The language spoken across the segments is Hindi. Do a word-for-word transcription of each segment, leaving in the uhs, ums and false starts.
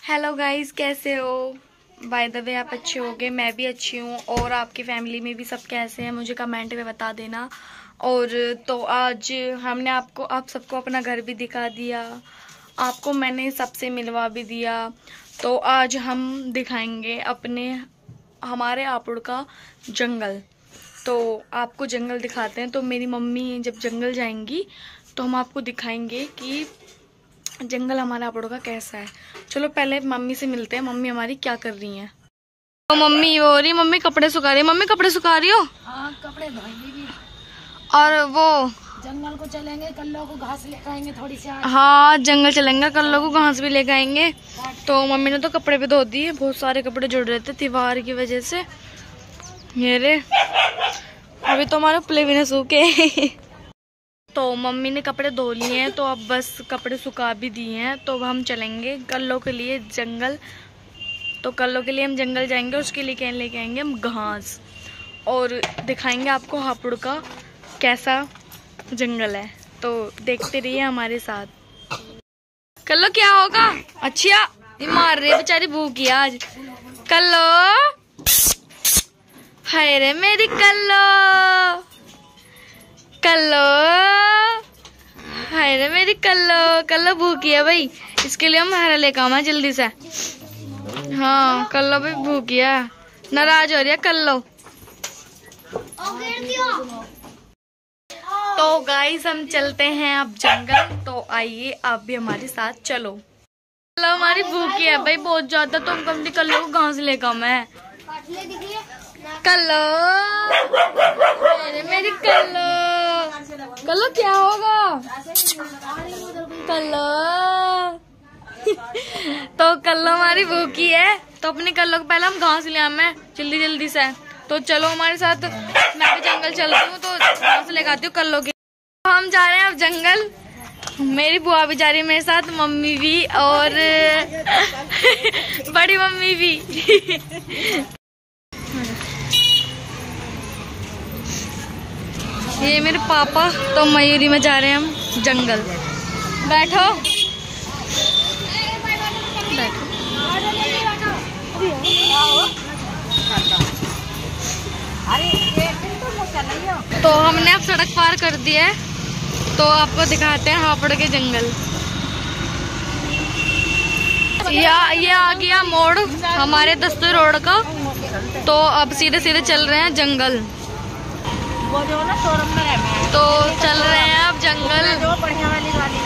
हेलो गाइस, कैसे हो? बाय द वे आप अच्छे होगे, मैं भी अच्छी हूँ। और आपकी फैमिली में भी सब कैसे हैं मुझे कमेंट में बता देना। और तो आज हमने आपको आप सबको अपना घर भी दिखा दिया, आपको मैंने सबसे मिलवा भी दिया। तो आज हम दिखाएंगे अपने हमारे हापुड़ का जंगल। तो आपको जंगल दिखाते हैं। तो मेरी मम्मी जब जंगल जाएंगी तो हम आपको दिखाएंगे कि जंगल हमारा हापुड़ का कैसा है। चलो पहले मम्मी से मिलते हैं, मम्मी हमारी क्या कर रही हैं। तो मम्मी वो रही मम्मी कपड़े सुखा रही है। मम्मी कपड़े सुखा रही हो? हाँ, कपड़े धोएंगे भी। और वो जंगल को चलेंगे, कल लोगों को घास लेकर आएंगे थोड़ी सी। हाँ, जंगल चलेंगे, कल लोगों को घास भी लेकर आएंगे। तो मम्मी ने तो कपड़े भी धो दिए, बहुत सारे कपड़े जुड़ रहे थे त्योहार की वजह से। मेरे अभी तो हमारे प्ले भी न सूखे। तो मम्मी ने कपड़े धो लिए हैं, तो अब बस कपड़े सुखा भी दिए हैं। तो हम चलेंगे कल्लों के लिए जंगल। तो कल्लों के लिए हम जंगल जाएंगे, उसके लिए क्या लेके आएंगे हम घास, और दिखाएंगे आपको हापुड़ का कैसा जंगल है। तो देखते रहिए हमारे साथ। कल्लो क्या होगा? अच्छा, ये मार रही है बेचारी, भूखी आज। कल्लो, हाय रे मेरी कल्लो, कल्लो, हाय रे मेरी कल्लो। कल्लो भूखी है भाई, इसके लिए हम हरा लेकर आवा जल्दी से। हाँ, कल्लो भी भूखी है, नाराज हो रही है कल्लो। तो गाइस हम चलते हैं अब जंगल। तो आइए आप भी हमारे साथ चलो। कल्लो हमारी भूखी है भाई बहुत ज्यादा, तो हम कम कल्लो को घास लेकर मैं। कल्लो, मेरी कल्लो, कल्लो क्या होगा? कल्लो तो कल्लो हमारी भूखी है, तो अपनी कल्लो को पहले हम घास ले आए जल्दी जल्दी से। तो चलो हमारे साथ, मैं भी जंगल चलती हूँ, तो घास लेकर आती हूँ कल्लो की। तो हम जा रहे हैं अब जंगल, मेरी बुआ भी जा रही है मेरे साथ, मम्मी भी और बड़ी मम्मी भी। ये मेरे पापा, तो मयूरी में जा रहे हैं हम जंगल। बैठो बैठो। तो हमने अब सड़क पार कर दी है, तो आपको दिखाते हैं हापुड़ के जंगल। या ये आ गया मोड़ हमारे दस्तूर रोड का। तो अब सीधे सीधे चल रहे हैं जंगल। वो जो ना शोरूम में है, तो चल रहे हैं अब जंगल। जो बढ़िया वाली गाड़ी।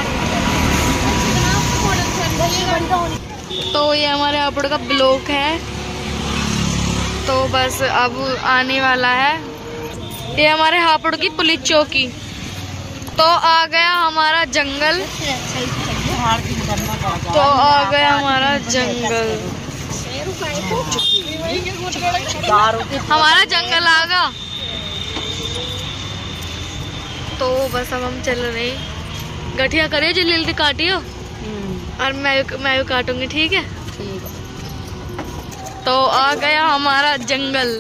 तो ये हमारे हापुड़ का ब्लॉक है, तो बस अब आने वाला है। ये हमारे हापुड़ की पुलिस चौकी। तो आ गया हमारा जंगल, तो आ गया हमारा जंगल, हमारा जंगल आ गया। तो बस अब हम चल रहे हैं। गठिया करियो जल्दी जल्दी काटियो, और मैं मैं भी काटूंगी, ठीक है? तो आ गया हमारा जंगल।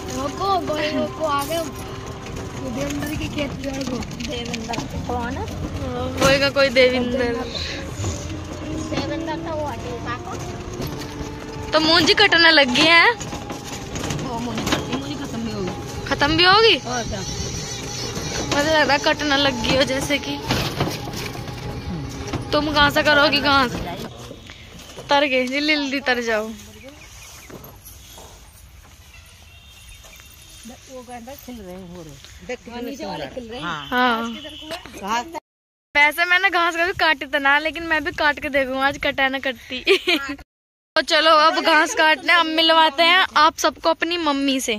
देवेंद्र के खेत देवेंद्र कौन है? होएगा कोई देवेंद्र। देवेंद्र था वो काको। तो मूंजी कटने लग गई है। मूंजी खत्म भी होगी। खत्म भी होगी? और क्या? मुझे लग रहा है कटने लग गई हो, जैसे कि तुम कहाँ से करोगी? कहाँ से तर गए? जल्दी जल्दी तर जाओ। वो खिल रहे हैं, हो रहे नीचे वाले खिल रहे हैं। हाँ, वैसे मैंने घास कभी काटी तो ना, लेकिन मैं भी काट के देखूंगा आज कटा ना कटती। तो चलो अब घास काटने अब मिलवाते हैं आप सबको अपनी मम्मी से।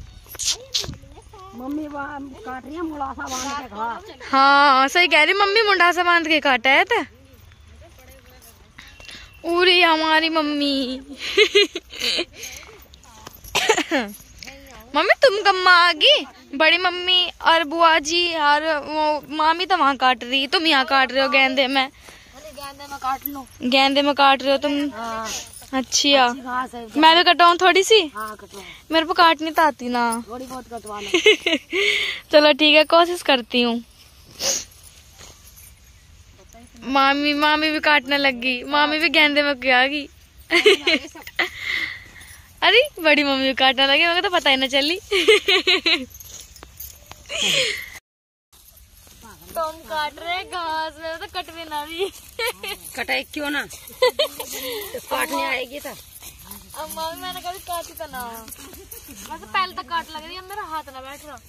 मम्मी काट रही है मुंडासा बांध के घास। हाँ सही कह रही मम्मी, मुंडासा बांध के काटा है तो। उरी हमारी मम्मी। मम्मी तुम कब आ गई? बड़ी मम्मी और बुआ जी और वो मामी तो वहाँ काट रही, तुम यहाँ काट रहे हो गेंदे में। गेंदे में काट लो। गेंदे में काट रहे हो तुम? हाँ। अच्छा, मैं भी कटाऊँ थोड़ी सी? हाँ, कटवाओ। मेरे को काटनी तो आती ना। थोड़ी बहुत कटवा लो। चलो ठीक है, कोशिश करती हूँ। मामी मामी भी काटने लग गई। मामी भी गेंदे में क्या गई। अरे बड़ी मम्मी भी काटने लगी, मुझे तो पता ही ना चली। तो हम काट रहे घास में, तो कट भी ना भी। कटाई क्यों ना, काटने आएगी तो। अब मम्मी मैंने कभी काटी तो ना, मतलब पहले तो काट लग रही, अब मेरा हाथ ना बैठ रहा।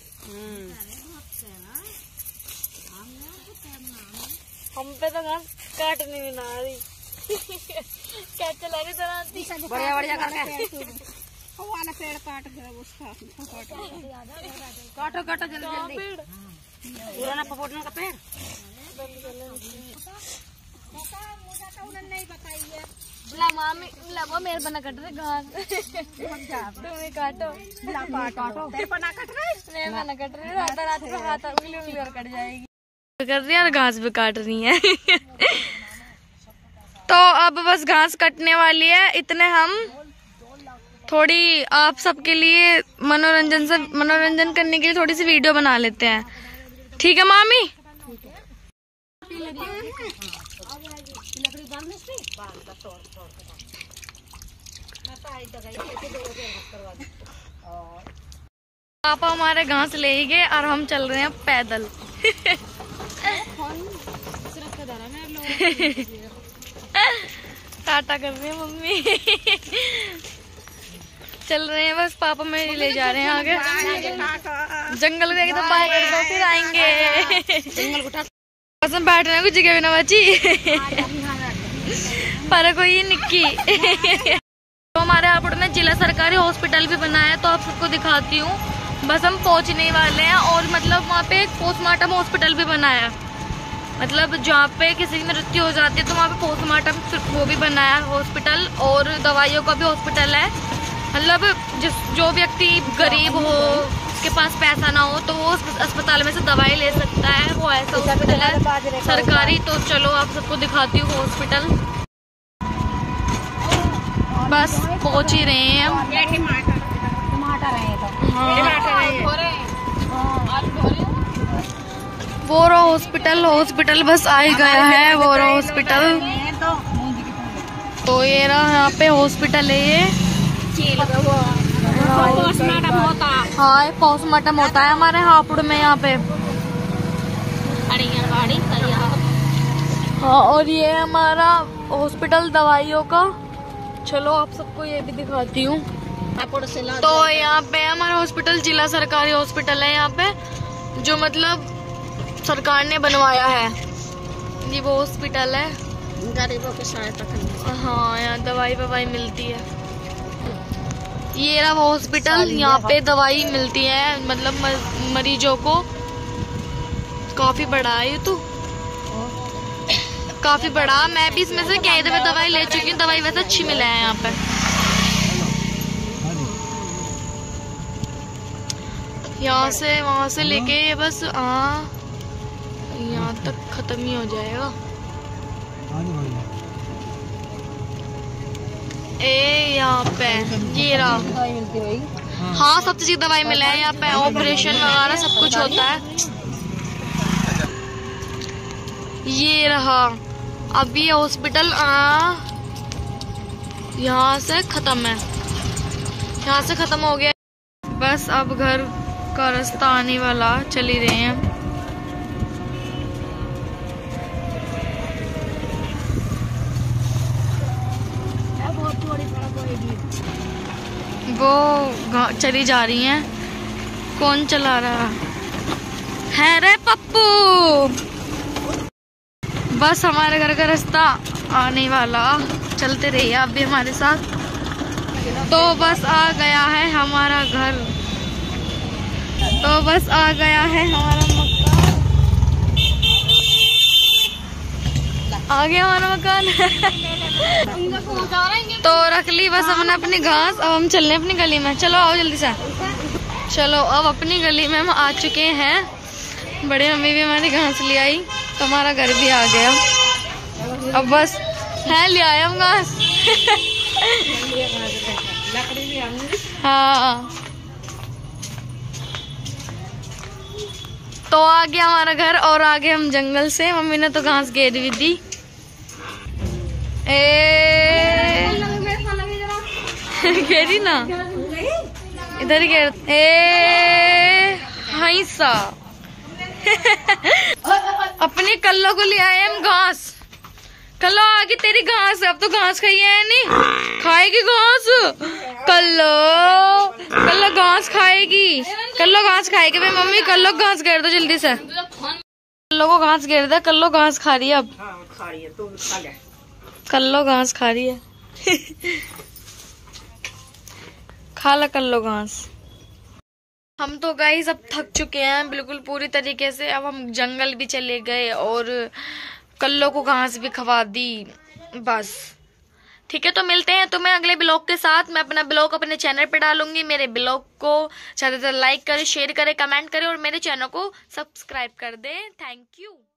हम पे तो घास काटने भी ना आ रही। कैसे लगे जरा बढ़िया बढ़िया करके वाला पेड़ काट दे उसका, काटो काटो जल्दी जल्दी, पुराना पपोटन का पेड़। नहीं बताइए ला मामी, ला वो मेरे बना कट रहे घास। तुम्हें काटो, काटो तेरे पर ना कट रहे, मेरे बना कट रहे, रात रात को हाथ उंगली उंगली और कट जाएगी। कर रही है और घास भी काट रही है। तो अब बस घास कटने वाली है, इतने हम थोड़ी आप सबके लिए मनोरंजन से मनोरंजन करने के लिए थोड़ी सी वीडियो बना लेते हैं। ठीक है मामी? पापा हमारे घास ले ही गए और हम चल रहे हैं पैदल। टाटा कर रही है मम्मी। चल रहे हैं बस, पापा मेरे ले जा रहे हैं आगे। जंगल में एकदम बाय कर दो, फिर आएंगे। बस हम बैठने को जगह भी ना बची। पर कोई निक्की। तो हमारे हापुड़ में जिला सरकारी हॉस्पिटल भी बना है, तो आप सबको दिखाती हूँ। बस हम पहुँचने वाले हैं, और मतलब वहाँ पे एक पोस्टमार्टम हॉस्पिटल भी बना है। मतलब जहाँ पे किसी की मृत्यु हो जाती है तो वहाँ पे पोस्टमार्टम वो भी बना है हॉस्पिटल, और दवाइयों का भी हॉस्पिटल है। मतलब जिस जो व्यक्ति गरीब हो, उसके पास पैसा ना हो, तो वो अस्पताल में से दवाई ले सकता है। वो ऐसा हॉस्पिटल है सरकारी। तो चलो आप सबको दिखाती हूँ हॉस्पिटल। बस पहुँच ही रहे हैं हम। वोरो हॉस्पिटल हॉस्पिटल बस आ ही गया है, वोरो हॉस्पिटल। तो ये रहा यहाँ पे हॉस्पिटल है ये। पोस्टमार्टम होता, हाँ पोस्टमार्टम होता है हमारे हापुड़ में यहाँ पे। हाँ, और ये है हमारा हॉस्पिटल दवाइयों का। चलो आप सबको ये भी दिखाती हूँ। तो यहाँ पे हमारा हॉस्पिटल जिला सरकारी हॉस्पिटल है यहाँ पे, जो मतलब सरकार ने बनवाया है। ये वो हॉस्पिटल है, गरीबों की सहायता करने। हाँ, यहाँ दवाई ववाई मिलती है। ये रहा वो हॉस्पिटल, यहाँ पे दवाई मिलती है मतलब मरीजों को। काफी बड़ा है ये तो, काफी बड़ा। मैं भी इसमें से कई दफे दवाई ले चुकी हूँ, दवाई वैसे अच्छी मिला है यहाँ पे। यहाँ से वहाँ से लेके बस हाँ यहाँ तक खत्म ही हो जाएगा। ए यहाँ पे ये रहा। हाँ, सब चीज की दवाई मिला है यहाँ पे। ऑपरेशन वगैरह सब कुछ होता है। ये रहा। अब ये हॉस्पिटल आ यहाँ से खत्म है, यहाँ से खत्म हो गया। बस अब घर का रास्ता आने वाला, चल ही रहे हैं। वो चली जा रही हैं। कौन चला रहा है रे पप्पू? बस हमारे घर का रास्ता आने वाला, चलते रहिए आप भी हमारे साथ। तो बस आ गया है हमारा घर, तो बस आ गया है हमारा मकान, आ गया हमारा मकान। तो रख ली बस हमने अपनी घास, अब हम चल रहे अपनी गली में। चलो आओ जल्दी से। चलो अब अपनी गली में हम आ चुके हैं। बड़ी मम्मी भी हमारी घास ले आई, तो हमारा घर भी आ गया। अब बस है ले आए हम घास। हाँ, तो आ गया हमारा घर, और आगे हम जंगल से। मम्मी ने तो घास घेर भी दी। ए घेरी ना इधर ही घेर। ए हैसा अपनी कल्लो को ले आए हम घास। कल्लो आगे तेरी घास है, अब तो घास खाई है नहीं, खाएगी घास। कल्लो कल्लो घास खाएगी, कल्लो घास खाएगी। भाई मम्मी कल्लो घास घेर दो जल्दी से, कल्लो को घास घेर दे। कल्लो घास खा रही है अब, खा रही है तो खा ले। कल्लो घास खा रही है खा ला कल्लो घास। हम तो गाइस अब थक चुके हैं बिल्कुल पूरी तरीके से। अब हम जंगल भी चले गए और कल्लो को घास भी खवा दी। बस ठीक है, तो मिलते हैं तुम्हें अगले ब्लॉग के साथ। मैं अपना ब्लॉग अपने चैनल पे डालूंगी। मेरे ब्लॉग को ज्यादातर लाइक करें, शेयर करें, कमेंट करें और मेरे चैनल को सब्सक्राइब कर दें। Thank you.